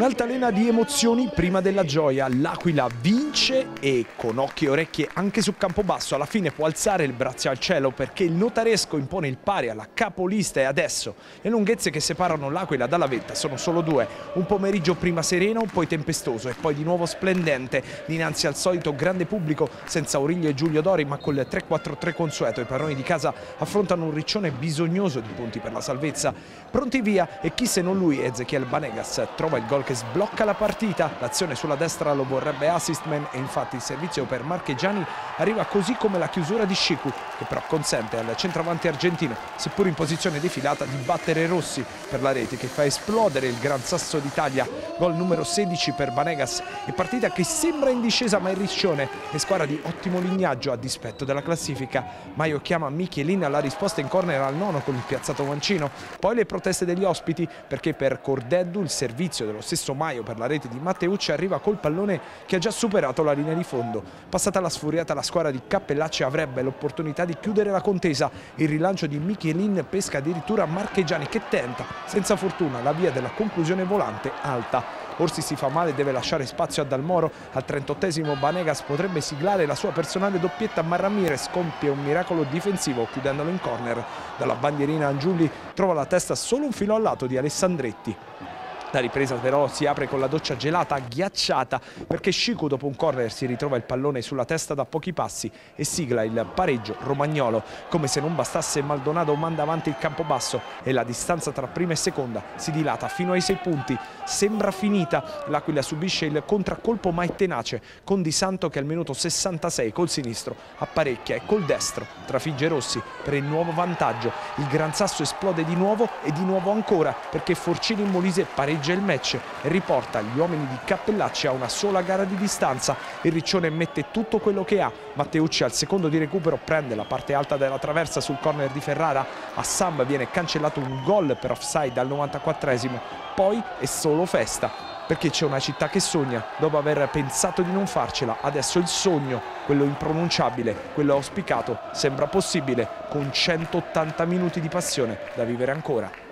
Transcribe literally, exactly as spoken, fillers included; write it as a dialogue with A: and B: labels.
A: Un'altalena di emozioni prima della gioia. L'Aquila vince e con occhi e orecchie anche su Campobasso alla fine può alzare il braccio al cielo perché il notaresco impone il pari alla capolista e adesso le lunghezze che separano l'Aquila dalla vetta sono solo due. Un pomeriggio prima sereno, poi tempestoso e poi di nuovo splendente dinanzi al solito grande pubblico senza Aurelio e Giulio Dori ma col tre quattro tre consueto. I padroni di casa affrontano un Riccione bisognoso di punti per la salvezza. Pronti via e chi se non lui, Ezequiel Banegas, trova il gol che sblocca la partita. L'azione sulla destra lo vorrebbe assistman e infatti il servizio per Marchegiani arriva così come la chiusura di Scicu, che però consente al centravanti argentino, seppur in posizione defilata, di battere Rossi per la rete che fa esplodere il Gran Sasso d'Italia. Gol numero sedici per Banegas e partita che sembra in discesa ma il Riccione è squadra di ottimo lignaggio a dispetto della classifica. Maio chiama Michelin alla risposta in corner al nono con il piazzato mancino, poi le proteste degli ospiti perché per Cordeddu il servizio dello stesso Maio per la rete di Matteucci arriva col pallone che ha già superato la linea di fondo. Passata la sfuriata, la squadra di Cappellacci avrebbe l'opportunità di chiudere la contesa. Il rilancio di Michelin pesca addirittura Marchegiani che tenta, senza fortuna, la via della conclusione volante alta. Orsi si fa male e deve lasciare spazio a Dalmoro. Al trentottesimo Banegas potrebbe siglare la sua personale doppietta ma Ramirez compie un miracolo difensivo chiudendolo in corner. Dalla bandierina Angiulli trova la testa solo un filo al lato di Alessandretti. La ripresa però si apre con la doccia gelata, ghiacciata, perché Scicu dopo un corner si ritrova il pallone sulla testa da pochi passi e sigla il pareggio romagnolo. Come se non bastasse, Maldonado manda avanti il Campobasso e la distanza tra prima e seconda si dilata fino ai sei punti. Sembra finita, l'Aquila subisce il contraccolpo ma è tenace, con Di Santo che al minuto sessantasei col sinistro apparecchia e col destro trafigge Rossi per il nuovo vantaggio. Il Gran Sasso esplode di nuovo e di nuovo ancora perché Forcini in Molise pareggia il match e riporta gli uomini di Cappellacci a una sola gara di distanza. Il Riccione mette tutto quello che ha. Matteucci al secondo di recupero prende la parte alta della traversa sul corner di Ferrara. A Sam viene cancellato un gol per offside al novantaquattresimo. Poi è solo festa, perché c'è una città che sogna dopo aver pensato di non farcela. Adesso il sogno, quello impronunciabile, quello auspicato, sembra possibile con centottanta minuti di passione da vivere ancora.